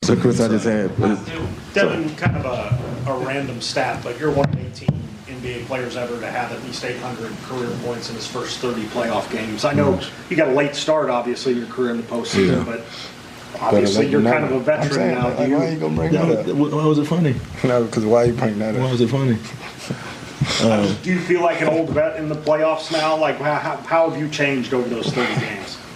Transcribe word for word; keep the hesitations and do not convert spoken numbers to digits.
So, Chris, I just had. Devin, kind of a, a random stat, but you're one of eighteen N B A players ever to have at least eight hundred career points in his first thirty playoff games. I know you got a late start, obviously, in your career in the postseason, yeah. but obviously you're kind of a veteran saying, now. Like, why are you gonna bring that up? Why was it funny? No, because why are you bringing that up? Why was it funny? Um, Do you feel like an old vet in the playoffs now? Like, how, how have you changed over those thirty games?